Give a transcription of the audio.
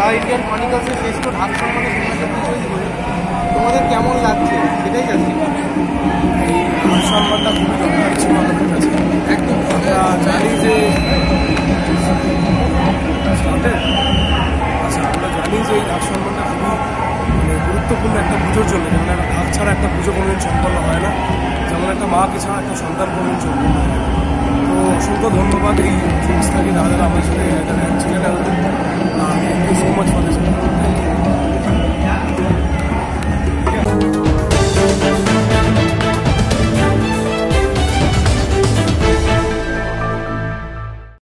The Indian ক্রনিকলসের শ্রেষ্ঠ ঢাক সম্মানে তোমাদের কেমন লাগছে সেটাই জানছি। এই সম্মানটা খুবই দরকার ছিল আমাদের কাছে। একদম আমরা জানি যে আমরা জানি যে এই ঢাক সম্মানটা খুবই গুরুত্বপূর্ণ একটা পুজোর জন্য। যেমন একটা ঢাক ছাড়া একটা পুজো কোনোদিন সম্পন্ন হয় না, যেমন একটা মাকে ছাড়া একটা সন্তান কোনোদিন সম্পন্ন হয় না। তো অসংখ্য ধন্যবাদ এই সংস্থাকে, দাদারা আমার সাথে ছিলেন।